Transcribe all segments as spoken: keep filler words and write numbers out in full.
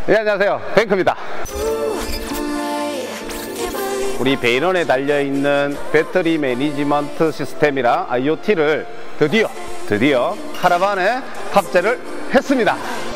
네, 안녕하세요. 뱅크입니다. 우리 베이런에 달려있는 배터리 매니지먼트 시스템이랑 아이오티를 드디어 드디어 카라반에 탑재를 했습니다.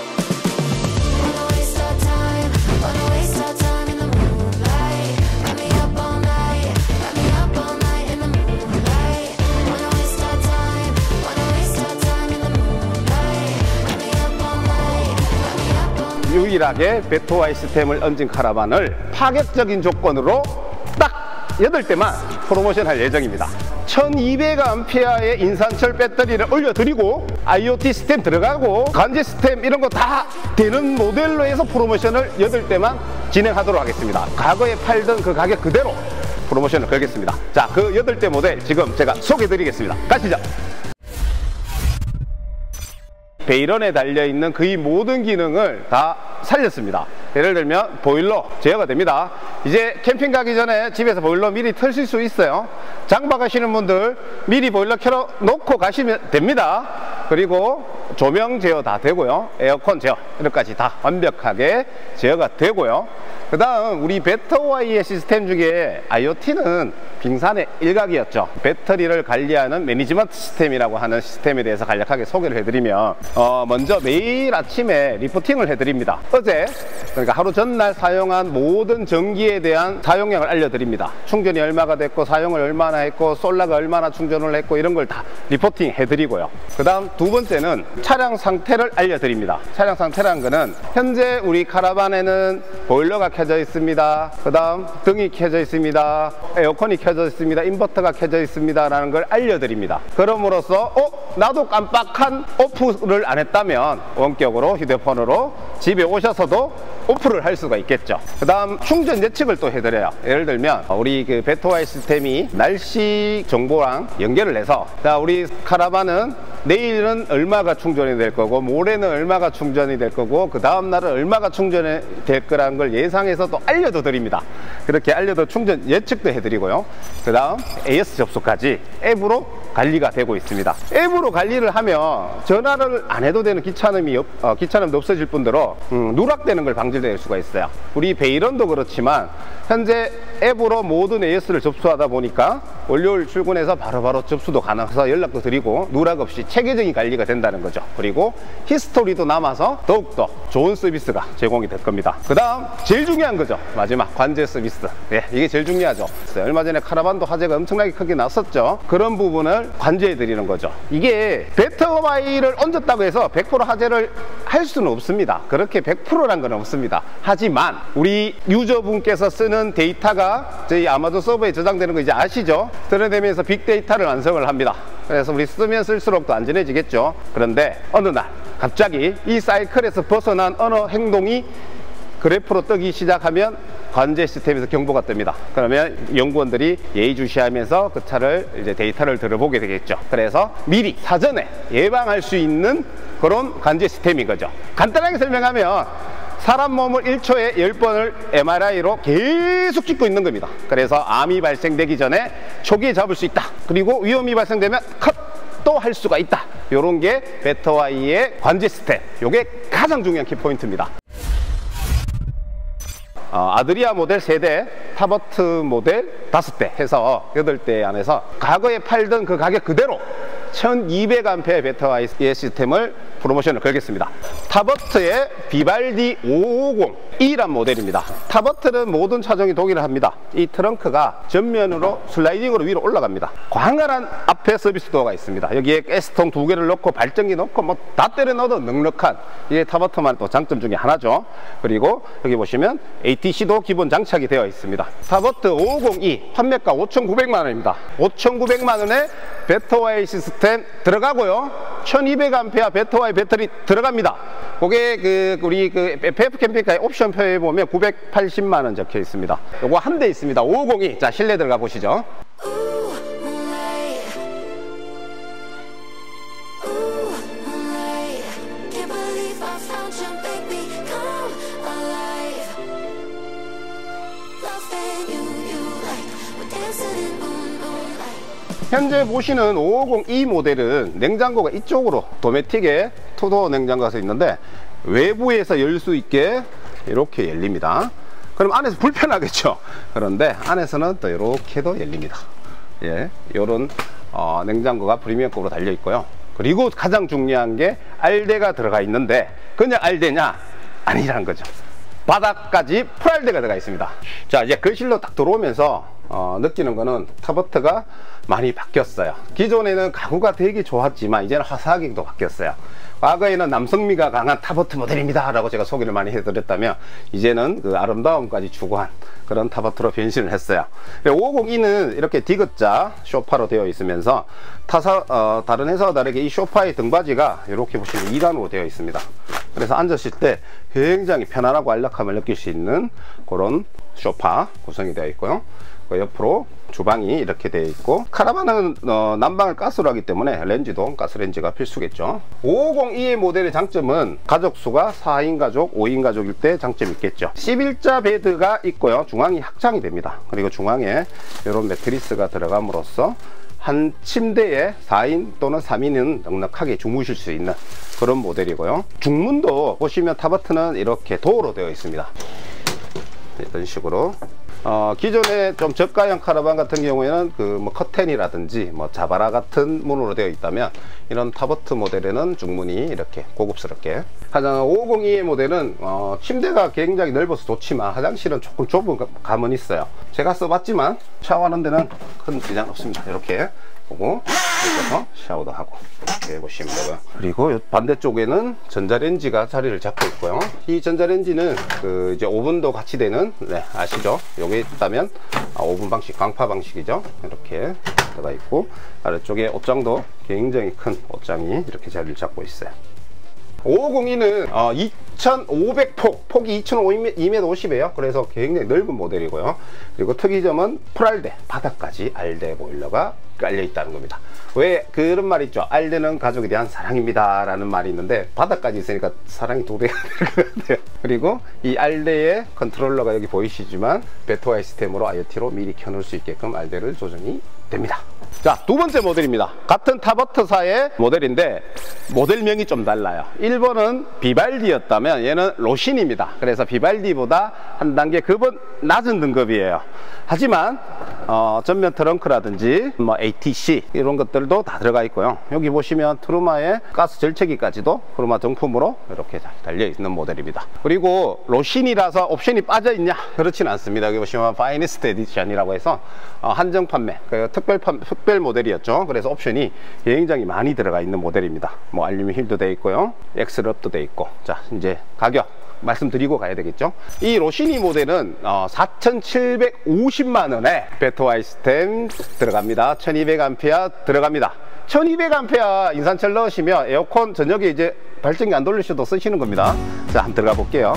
유일하게 베토와이 시스템을 얹은 카라반을 파격적인 조건으로 딱 여덟 대만 프로모션 할 예정입니다. 천이백 암페어의 인산철 배터리를 올려드리고 아이오티 시스템 들어가고 관제 시스템 이런 거 다 되는 모델로 해서 프로모션을 여덟 대만 진행하도록 하겠습니다. 과거에 팔던 그 가격 그대로 프로모션을 걸겠습니다. 자, 그 여덟 대 모델 지금 제가 소개해 드리겠습니다. 가시죠. 베이런에 달려있는 거의 모든 기능을 다 살렸습니다. 예를 들면 보일러 제어가 됩니다. 이제 캠핑 가기 전에 집에서 보일러 미리 틀실 수 있어요. 장바 가시는 분들 미리 보일러 켜놓고 놓고 가시면 됩니다. 그리고 조명 제어 다 되고요. 에어컨 제어 이렇게까지 다 완벽하게 제어가 되고요. 그 다음 우리 베토와이의 시스템 중에 아이오티는 빙산의 일각이었죠. 배터리를 관리하는 매니지먼트 시스템이라고 하는 시스템에 대해서 간략하게 소개를 해드리면 어, 먼저 매일 아침에 리포팅을 해드립니다. 어제 그러니까 하루 전날 사용한 모든 전기에 대한 사용량을 알려드립니다. 충전이 얼마가 됐고 사용을 얼마나 했고 솔라가 얼마나 충전을 했고 이런 걸 다 리포팅 해드리고요. 그 다음 두 번째는 차량 상태를 알려드립니다. 차량 상태라는 거는 현재 우리 카라반에는 보일러가 켜져 있습니다. 그 다음 등이 켜져 있습니다. 에어컨이 켜져 있습니다. 인버터가 켜져 있습니다 라는 걸 알려드립니다. 그럼으로써 어? 나도 깜빡한 오프를 안 했다면 원격으로 휴대폰으로 집에 오셔서도 오프를 할 수가 있겠죠. 그 다음 충전 예측을 또 해드려요. 예를 들면 우리 그 베토와이 시스템이 날씨 정보랑 연결을 해서 자, 우리 카라반은 내일은 얼마가 충전이 될 거고 모레는 얼마가 충전이 될 거고 그 다음날은 얼마가 충전이 될 거라는 걸 예상해서 또 알려도 드립니다. 그렇게 알려도 충전 예측도 해드리고요. 그 다음 에이에스 접속까지 앱으로 관리가 되고 있습니다. 앱으로 관리를 하면 전화를 안 해도 되는 귀찮음이 없, 어, 귀찮음도 없어질 뿐더러 음, 누락되는 걸 방지될 수가 있어요. 우리 베이런도 그렇지만 현재 앱으로 모든 에이에스를 접수하다 보니까 월요일 출근해서 바로바로 접수도 가능해서 연락도 드리고 누락 없이 체계적인 관리가 된다는 거죠. 그리고 히스토리도 남아서 더욱더 좋은 서비스가 제공이 될 겁니다. 그 다음 제일 중요한 거죠. 마지막 관제 서비스. 네, 이게 제일 중요하죠. 얼마 전에 카라반도 화재가 엄청나게 크게 났었죠. 그런 부분을 관제해 드리는 거죠. 이게 베토와이를 얹었다고 해서 백 퍼센트 화재를 할 수는 없습니다. 그렇게 백 퍼센트란 건 없습니다. 하지만 우리 유저분께서 쓰는 데이터가 저희 아마존 서버에 저장되는 거 이제 아시죠? 드러내면서 빅데이터를 완성을 합니다. 그래서 우리 쓰면 쓸수록 더 안전해지겠죠. 그런데 어느 날 갑자기 이 사이클에서 벗어난 어느 행동이 그래프로 뜨기 시작하면 관제 시스템에서 경보가 뜹니다. 그러면 연구원들이 예의주시하면서 그 차를 이제 데이터를 들어보게 되겠죠. 그래서 미리 사전에 예방할 수 있는 그런 관제 시스템인 거죠. 간단하게 설명하면 사람 몸을 일 초에 십 번을 엠알아이로 계속 찍고 있는 겁니다. 그래서 암이 발생되기 전에 초기에 잡을 수 있다. 그리고 위험이 발생되면 컷 또 할 수가 있다. 이런 게 베토와이의 관제 시스템. 이게 가장 중요한 키포인트입니다. 어, 아드리아 모델 세 대, 타버트 모델 다섯 대 해서 여덟 대 안에서 과거에 팔던 그 가격 그대로 천이백 암페어 베토와이 시스템을 프로모션을 걸겠습니다. 타버트의 비발디 오백오십 E란 모델입니다. 타버트는 모든 차종이 동일을 합니다. 이 트렁크가 전면으로 슬라이딩으로 위로 올라갑니다. 광활한 앞에 서비스 도어가 있습니다. 여기에 가스통 두 개를 넣고 발전기 넣고 뭐 다 때려 넣어도 넉넉한 이게 타버트만의 또 장점 중에 하나죠. 그리고 여기 보시면 에이티씨도 기본 장착이 되어 있습니다. 타버트 오백오십 E 판매가 오천구백만 원입니다. 오천구백만 원에 베토와이 시스템 들어가고요. 천이백 암페어 베토와이 배터리 들어갑니다. 그게 그 우리 그 에프에프 캠핑카의 옵션표에 보면 구백팔십만 원 적혀 있습니다. 요거 한 대 있습니다. 오백오십 E. 자, 실내 들어가 보시죠. 현재 보시는 오백오십 E 모델은 냉장고가 이쪽으로 도메틱에 투도어 냉장고가 있는데 외부에서 열 수 있게 이렇게 열립니다. 그럼 안에서 불편하겠죠. 그런데 안에서는 또 이렇게도 열립니다. 예, 요런 어, 냉장고가 프리미엄급으로 달려 있고요. 그리고 가장 중요한 게 알대가 들어가 있는데 그냥 알대냐? 아니라는 거죠. 바닥까지 풀알대가 들어가 있습니다. 자, 이제 거실로 딱 들어오면서 어, 느끼는 거는 타버트가 많이 바뀌었어요. 기존에는 가구가 되게 좋았지만 이제는 화사하게도 바뀌었어요. 과거에는 남성미가 강한 타버트 모델입니다 라고 제가 소개를 많이 해드렸다면 이제는 그 아름다움까지 추구한 그런 타버트로 변신을 했어요. 오백이는 이렇게 디귿자 소파로 되어 있으면서 타사, 어, 다른 회사와 다르게 이 소파의 등받이가 이렇게 보시면 이 단으로 되어 있습니다. 그래서 앉으실 때 굉장히 편안하고 안락함을 느낄 수 있는 그런 소파 구성이 되어 있고요. 그 옆으로 주방이 이렇게 되어 있고, 카라반은 어, 난방을 가스로 하기 때문에 렌지도 가스렌지가 필수겠죠. 오백이의 모델의 장점은 가족수가 사 인 가족, 오 인 가족일 때 장점이 있겠죠. 십일자 베드가 있고요. 중앙이 확장이 됩니다. 그리고 중앙에 이런 매트리스가 들어감으로써 한 침대에 사 인 또는 삼 인은 넉넉하게 주무실 수 있는 그런 모델이고요. 중문도 보시면 타버트는 이렇게 도어로 되어 있습니다. 이런 식으로 어, 기존에 좀 저가형 카라반 같은 경우에는 그 뭐 커튼이라든지 뭐 자바라 같은 문으로 되어 있다면 이런 타버트 모델에는 중문이 이렇게 고급스럽게, 하지만 오백이의 모델은 어, 침대가 굉장히 넓어서 좋지만 화장실은 조금 좁은 감은 있어요. 제가 써봤지만 샤워하는 데는 큰 지장 없습니다. 이렇게 보고 이렇게 샤워도 하고 이렇게 보시면 되고요. 그리고 반대쪽에는 전자레인지가 자리를 잡고 있고요. 이 전자레인지는 그 이제 오븐도 같이 되는, 네, 아시죠? 요게 있다면 아, 오븐 방식, 광파 방식이죠. 이렇게 들어가 있고, 아래쪽에 옷장도 굉장히 큰 옷장이 이렇게 자리를 잡고 있어요. 오백이는 어, 이천오백 폭, 폭이 이천오백 미터 오십이에요. 그래서 굉장히 넓은 모델이고요. 그리고 특이점은 풀알대, 바닥까지 알대 보일러가 깔려 있다는 겁니다. 왜 그런 말 있죠? 알대는 가족에 대한 사랑입니다 라는 말이 있는데, 바닥까지 있으니까 사랑이 두 배가 될 것 같아요. 그리고 이 알대의 컨트롤러가 여기 보이시지만 베토아이 시스템으로 아이오티로 미리 켜놓을 수 있게끔 알대를 조정이 됩니다. 자, 두 번째 모델입니다. 같은 타버트사의 모델인데 모델명이 좀 달라요. 일 번은 비발디였다면 얘는 로신입니다. 그래서 비발디보다 한 단계 급은 낮은 등급이에요. 하지만 어, 전면 트렁크라든지 뭐 에이티씨 이런 것들도 다 들어가 있고요. 여기 보시면 트루마의 가스 절체기까지도 트루마 정품으로 이렇게 잘 달려 있는 모델입니다. 그리고 로신이라서 옵션이 빠져 있냐? 그렇지는 않습니다. 여기 보시면 파이니스트 에디션이라고 해서 어, 한정 판매, 그 특별 판매, 특별 모델이었죠. 그래서 옵션이 굉장히 많이 들어가 있는 모델입니다. 뭐 알루미늄 휠도 되어 있고요, 엑스럽도 되어 있고. 자, 이제 가격 말씀드리고 가야 되겠죠. 이 로시니 모델은 어, 사천칠백오십만 원에 베토아이 시스템 들어갑니다. 천이백 암페어 들어갑니다. 천이백 암페어 인산철 넣으시면 에어컨 저녁에 이제 발전기 안 돌리셔도 쓰시는 겁니다. 자, 한번 들어가 볼게요.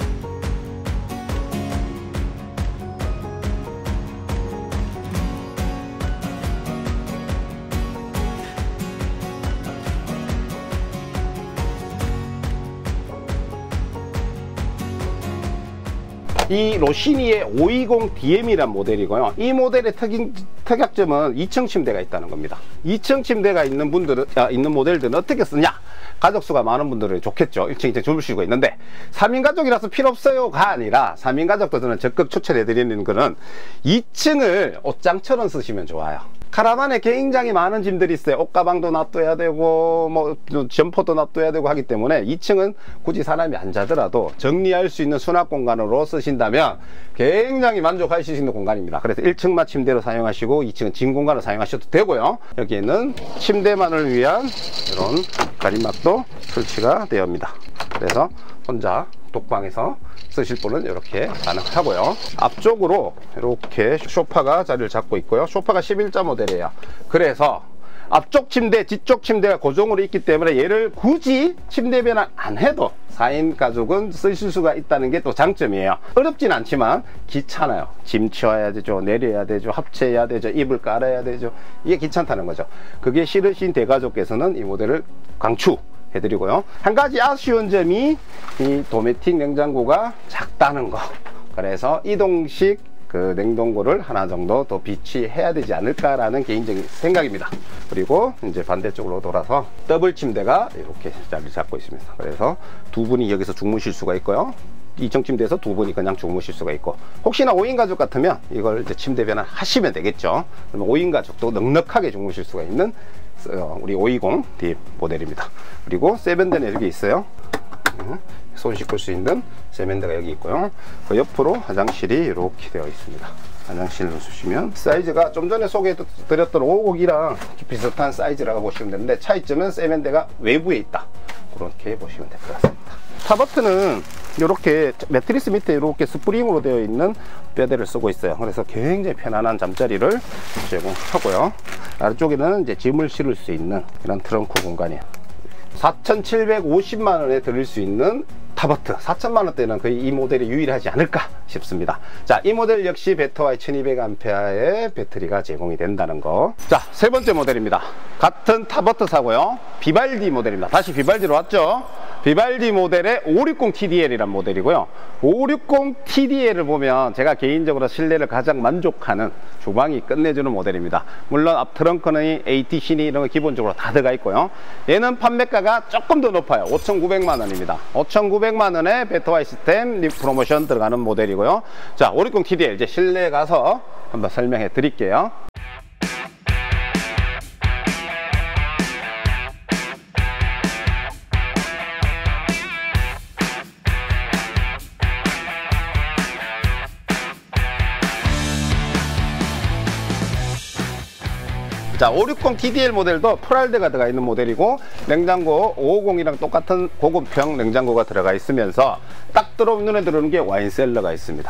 이 로시니의 오백이십 디엠이란 모델이고요. 이 모델의 특이, 특약점은 이 층 침대가 있다는 겁니다. 이 층 침대가 있는 분들은, 아, 있는 모델들은 어떻게 쓰냐? 가족수가 많은 분들은 좋겠죠. 일 층, 이 층 주무시고 있는데, 삼 인 가족이라서 필요 없어요가 아니라 삼 인 가족도 저는 적극 추천해 드리는 거는 이 층을 옷장처럼 쓰시면 좋아요. 카라반에 굉장히 많은 짐들이 있어요. 옷가방도 놔둬야 되고 뭐 점퍼도 놔둬야 되고 하기 때문에 이 층은 굳이 사람이 안 자더라도 정리할 수 있는 수납 공간으로 쓰신다면 굉장히 만족하실 수 있는 공간입니다. 그래서 일 층만 침대로 사용하시고 이 층은 진 공간으로 사용하셔도 되고요. 여기에는 침대만을 위한 이런 가림막도 설치가 되어옵니다. 그래서 혼자 독방에서 쓰실 분은 이렇게 가능하고요. 앞쪽으로 이렇게 소파가 자리를 잡고 있고요. 소파가 십일자 모델이에요. 그래서 앞쪽 침대, 뒤쪽 침대가 고정으로 있기 때문에 얘를 굳이 침대 변환 안 해도 사 인 가족은 쓰실 수가 있다는 게 또 장점이에요. 어렵진 않지만 귀찮아요. 짐 치워야 되죠, 내려야 되죠, 합체해야 되죠, 이불 깔아야 되죠. 이게 귀찮다는 거죠. 그게 싫으신 대가족께서는 이 모델을 강추 해드리고요. 한 가지 아쉬운 점이 이 도메틱 냉장고가 작다는 거. 그래서 이동식 그 냉동고를 하나 정도 더 비치해야 되지 않을까라는 개인적인 생각입니다. 그리고 이제 반대쪽으로 돌아서 더블 침대가 이렇게 자리를 잡고 있습니다. 그래서 두 분이 여기서 주무실 수가 있고요. 이 층 침대에서 두 분이 그냥 주무실 수가 있고, 혹시나 오 인 가족 같으면 이걸 이제 침대 변환 하시면 되겠죠. 그러면 오 인 가족도 넉넉하게 주무실 수가 있는 우리 오이십 딥 모델입니다. 그리고 세면대는 여기 있어요. 손 씻을 수 있는 세면대가 여기 있고요. 그 옆으로 화장실이 이렇게 되어 있습니다. 화장실 넣으시면 사이즈가 좀 전에 소개해드렸던 오십이랑 비슷한 사이즈라고 보시면 되는데, 차이점은 세면대가 외부에 있다, 그렇게 보시면 될 것 같습니다. 타버트는 이렇게 매트리스 밑에 이렇게 스프링으로 되어 있는 뼈대를 쓰고 있어요. 그래서 굉장히 편안한 잠자리를 제공하고요. 아래쪽에는 이제 짐을 실을 수 있는 이런 트렁크 공간이에요. 사천칠백오십만 원에 들을 수 있는 타버트, 사천만 원대는 거의 이 모델이 유일하지 않을까 싶습니다. 자, 이 모델 역시 배터와이 천이백 암페어의 배터리가 제공이 된다는 거. 자, 세 번째 모델입니다. 같은 타버트사고요. 비발디 모델입니다. 다시 비발디로 왔죠. 비발디 모델의 오백육십 티디엘이란 모델이고요. 오백육십 티디엘을 보면 제가 개인적으로 실내를 가장 만족하는, 주방이 끝내주는 모델입니다. 물론 앞 트렁크는 에이티씨 이런 거 기본적으로 다 들어가 있고요. 얘는 판매가가 조금 더 높아요. 오천구백만 원입니다. 오천구백만 원에 배터와이 시스템 립 프로모션 들어가는 모델이고요. 자, 오백육십 티디엘 이제 실내에 가서 한번 설명해 드릴게요. 자, 오백육십 티디엘 모델도 프랄드가 들어가 있는 모델이고, 냉장고 오백오십이랑 똑같은 고급형 냉장고가 들어가 있으면서 딱 들어 눈에 들어오는 게 와인셀러가 있습니다.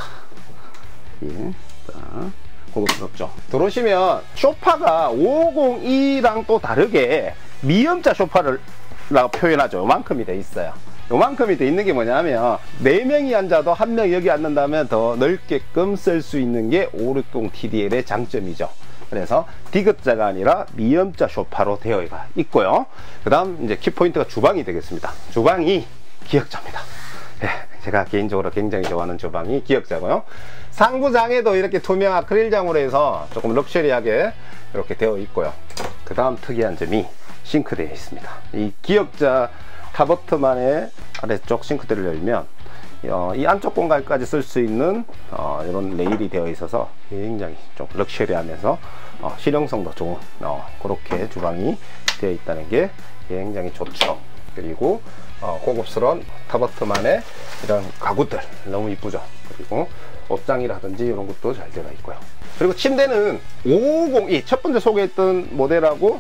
예, 자, 고급스럽죠. 들어오시면 소파가 오백이랑 또 다르게 미음자 소파를 라고 표현하죠. 요만큼이 돼 있어요. 요만큼이 돼 있는 게 뭐냐면, 네 명이 앉아도 한 명이 여기 앉는다면 더 넓게끔 쓸 수 있는 게 오백육십 티디엘의 장점이죠. 그래서 디귿자가 아니라 미음자 소파로 되어 있고요. 그 다음 이제 키포인트가 주방이 되겠습니다. 주방이 기역자입니다. 네, 제가 개인적으로 굉장히 좋아하는 주방이 기역자고요. 상부장에도 이렇게 투명 아크릴장으로 해서 조금 럭셔리하게 이렇게 되어 있고요. 그 다음 특이한 점이 싱크대에 있습니다. 이 기역자 타버트만의 아래쪽 싱크대를 열면 어, 이 안쪽 공간까지 쓸 수 있는 어, 이런 레일이 되어 있어서 굉장히 좀 럭셔리하면서 어, 실용성도 좋은 어, 그렇게 주방이 되어 있다는 게 굉장히 좋죠. 그리고 어, 고급스러운 타버트만의 이런 가구들 너무 이쁘죠. 그리고 옷장이라든지 이런 것도 잘 되어 있고요. 그리고 침대는 오백오십, 이 첫 번째 소개했던 모델하고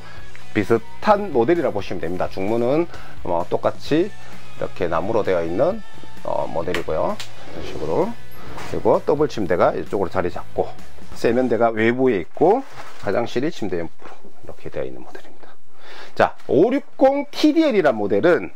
비슷한 모델이라고 보시면 됩니다. 중문은 어, 똑같이 이렇게 나무로 되어 있는 어, 모델이고요. 이런 식으로. 그리고 더블 침대가 이쪽으로 자리 잡고, 세면대가 외부에 있고, 화장실이 침대 옆으로 이렇게 되어 있는 모델입니다. 자, 오백육십 티디엘이란 모델은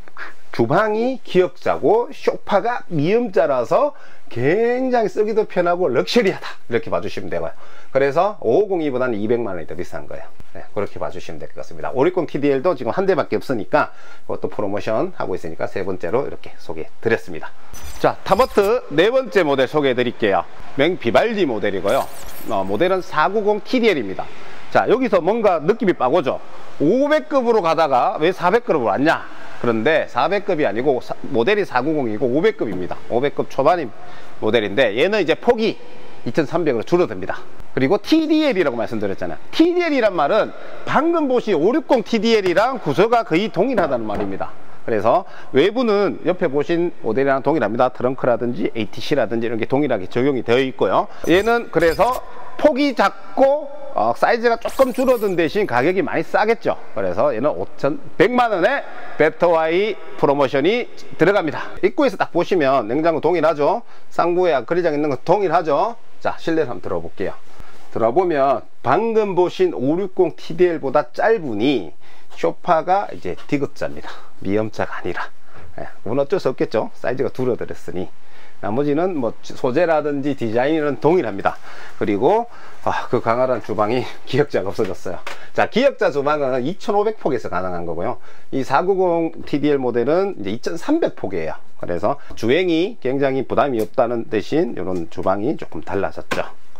주방이 기역자고 소파가 미음자라서 굉장히 쓰기도 편하고 럭셔리하다, 이렇게 봐주시면 되고요. 그래서 오백오십이보다는 이백만 원이 더 비싼 거예요. 네, 그렇게 봐주시면 될 것 같습니다. 오백육십 티디엘도 지금 한 대밖에 없으니까 그것도 프로모션 하고 있으니까 세 번째로 이렇게 소개해 드렸습니다. 자, 타버트 네 번째 모델 소개해 드릴게요. 맹 비발디 모델이고요. 어, 모델은 사백구십 티디엘입니다. 자, 여기서 뭔가 느낌이 빠고죠. 오백급으로 가다가 왜 사백급으로 왔냐? 그런데 사백급이 아니고 사, 모델이 사백구십이고 오백급입니다. 오백급 초반인 모델인데, 얘는 이제 폭이 이천삼백으로 줄어듭니다. 그리고 티디엘이라고 말씀드렸잖아요. 티디엘이란 말은 방금 보신 오백육십 티디엘이랑 구조가 거의 동일하다는 말입니다. 그래서 외부는 옆에 보신 모델이랑 동일합니다. 트렁크라든지 에이티씨라든지 이런 게 동일하게 적용이 되어 있고요. 얘는 그래서 폭이 작고 어, 사이즈가 조금 줄어든 대신 가격이 많이 싸겠죠. 그래서 얘는 오천백만 원에 배터와이 프로모션이 들어갑니다. 입구에서 딱 보시면 냉장고 동일하죠. 상부에 아크릴장 있는 거 동일하죠. 자, 실내를 한번 들어볼게요. 들어보면 방금 보신 오백육십 티디엘보다 짧으니 소파가 이제 디귿자입니다. 미음자가 아니라. 예, 그건 어쩔 수 없겠죠. 사이즈가 줄어들었으니. 나머지는 뭐 소재라든지 디자인은 동일합니다. 그리고 아, 그 강화한 주방이 기역자가 없어졌어요. 자, 기역자 주방은 이천오백 폭에서 가능한 거고요. 이 사백구십 티디엘 모델은 이제 이천삼백 폭이에요. 그래서 주행이 굉장히 부담이 없다는 대신 이런 주방이 조금 달라졌죠.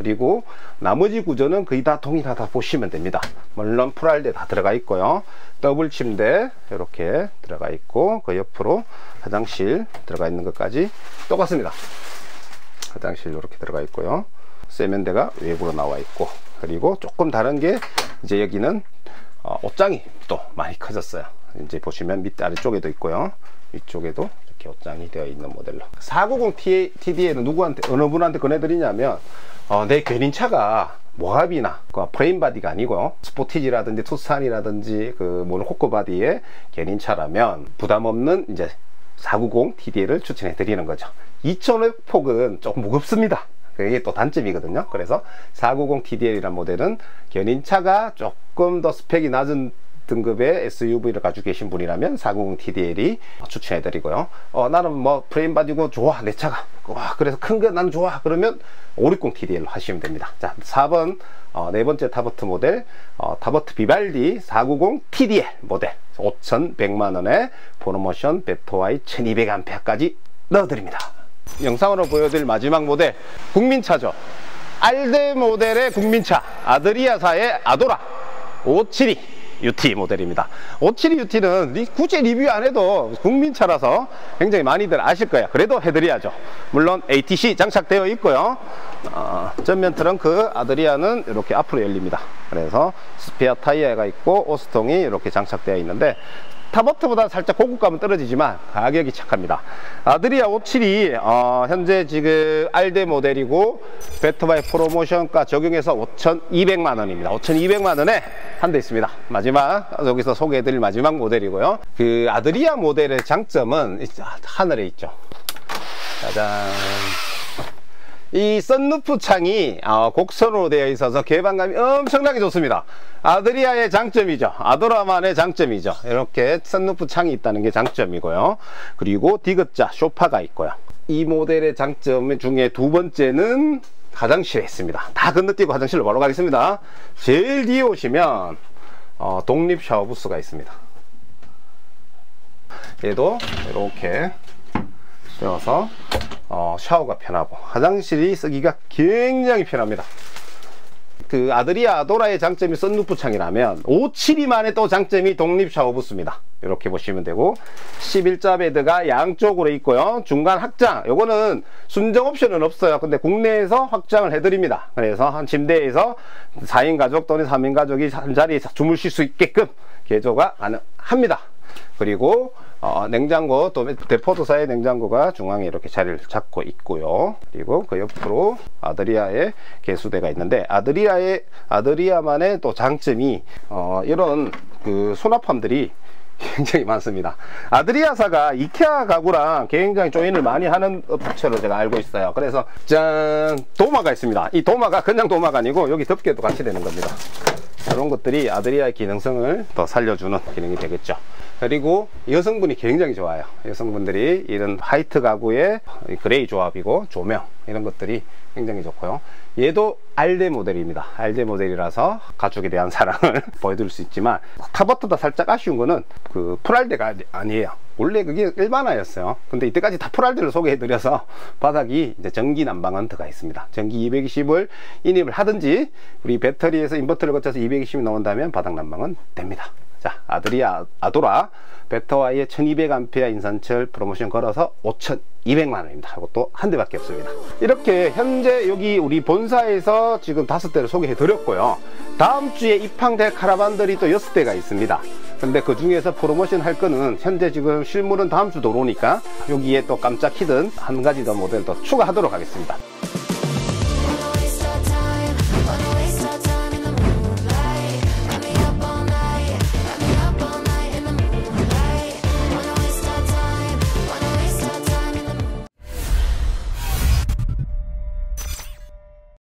그리고 나머지 구조는 거의 다 동일하다 보시면 됩니다. 물론 풀알대 다 들어가 있고요. 더블 침대 이렇게 들어가 있고, 그 옆으로 화장실 들어가 있는 것까지 똑같습니다. 화장실 이렇게 들어가 있고요. 세면대가 외부로 나와 있고, 그리고 조금 다른 게 이제 여기는 어, 옷장이 또 많이 커졌어요. 이제 보시면 밑 아래쪽에도 있고요. 위쪽에도 이렇게 옷장이 되어 있는 모델로. 사구공 티디에이는 누구한테, 어느 분한테 권해드리냐면 어, 내 견인차가 모하비나 그 프레임 바디가 아니고 스포티지라든지 투싼이라든지 그 모노코크 바디의 견인차라면 부담 없는 이제 사구공 티디에이를 추천해 드리는 거죠. 이천오백 폭은 조금 무겁습니다. 그게 또 단점이거든요. 그래서 사구공 티디에이라는 모델은 견인차가 조금 더 스펙이 낮은 등급의 에스유브이를 가지고 계신 분이라면 사구공 티디에이를 추천해 드리고요. 어, 나는 뭐 프레임 바디고 좋아, 내 차가 와 그래서 큰 거 나는 좋아, 그러면 오백육 티디에이로 하시면 됩니다. 자, 사 번 어, 네 번째 타버트 모델 어, 타버트 비발디 사구공 티디엘 모델 오천백만 원에 프로모션 배터와이 천이백 암페어까지 넣어드립니다. 영상으로 보여드릴 마지막 모델, 국민차죠. 알데 모델의 국민차, 아드리아사의 아도라 오백칠십이 유티 모델입니다. 오백칠십이 유티는 굳이 리뷰 안 해도 국민차라서 굉장히 많이들 아실 거예요. 그래도 해드려야죠. 물론 에이티씨 장착되어 있고요. 어, 전면 트렁크 아드리아는 이렇게 앞으로 열립니다. 그래서 스페어 타이어가 있고 오스통이 이렇게 장착되어 있는데 타버트보다 살짝 고급감은 떨어지지만 가격이 착합니다. 아드리아 오백칠십이 어, 현재 지금 알데 모델이고 배터바이 프로모션가 적용해서 오천이백만 원입니다. 오천이백만 원에 한 대 있습니다. 마지막 여기서 소개해드릴 마지막 모델이고요. 그 아드리아 모델의 장점은 하늘에 있죠. 짜잔. 이 썬루프 창이 곡선으로 되어 있어서 개방감이 엄청나게 좋습니다. 아드리아의 장점이죠. 아도라만의 장점이죠. 이렇게 썬루프 창이 있다는 게 장점이고요. 그리고 디귿자 소파가 있고요. 이 모델의 장점 중에 두 번째는 화장실에 있습니다. 다 건너뛰고 화장실로 바로 가겠습니다. 제일 뒤에 오시면 어, 독립 샤워 부스가 있습니다. 얘도 이렇게 되어서 어, 샤워가 편하고 화장실이 쓰기가 굉장히 편합니다. 그 아드리아 아도라의 장점이 썬루프 창이라면 오백칠십이만의 또 장점이 독립 샤워 부스입니다. 이렇게 보시면 되고 십일자 베드가 양쪽으로 있고요. 중간 확장, 요거는 순정 옵션은 없어요. 근데 국내에서 확장을 해드립니다. 그래서 한 침대에서 사 인 가족 또는 삼 인 가족이 한 자리에 주무실 수 있게끔 개조가 가능합니다. 그리고 어, 냉장고, 또 데포드사의 냉장고가 중앙에 이렇게 자리를 잡고 있고요. 그리고 그 옆으로 아드리아의 개수대가 있는데 아드리아의 아드리아만의 또 장점이 어, 이런 그 수납함들이 굉장히 많습니다. 아드리아사가 이케아 가구랑 굉장히 조인을 많이 하는 업체로 제가 알고 있어요. 그래서 짠, 도마가 있습니다. 이 도마가 그냥 도마가 아니고 여기 덮개도 같이 되는 겁니다. 이런 것들이 아드리아의 기능성을 더 살려주는 기능이 되겠죠. 그리고 여성분이 굉장히 좋아요. 여성분들이 이런 화이트 가구의 그레이 조합이고 조명 이런 것들이 굉장히 좋고요. 얘도 알데 모델입니다. 알데 모델이라서 가죽에 대한 사랑을 보여드릴 수 있지만 타버트도 살짝 아쉬운 거는 그 풀알데가 아니에요. 원래 그게 일반화였어요. 근데 이때까지 다 풀알데를 소개해드려서 바닥이 이제 전기 난방은 들어가 있습니다. 전기 이백이십을 인입을 하든지 우리 배터리에서 인버터를 거쳐서 이백이십이 나온다면 바닥 난방은 됩니다. 자, 아드리아 아도라 배터와이의 천이백 암페어 인산철 프로모션 걸어서 오천이백만 원입니다. 이것도 한 대밖에 없습니다. 이렇게 현재 여기 우리 본사에서 지금 다섯 대를 소개해 드렸고요. 다음 주에 입항될 카라반들이 또 여섯 대가 있습니다. 근데 그 중에서 프로모션 할 거는 현재 지금 실물은 다음 주 들어오니까 여기에 또 깜짝 히든 한 가지 더 모델 더 추가하도록 하겠습니다.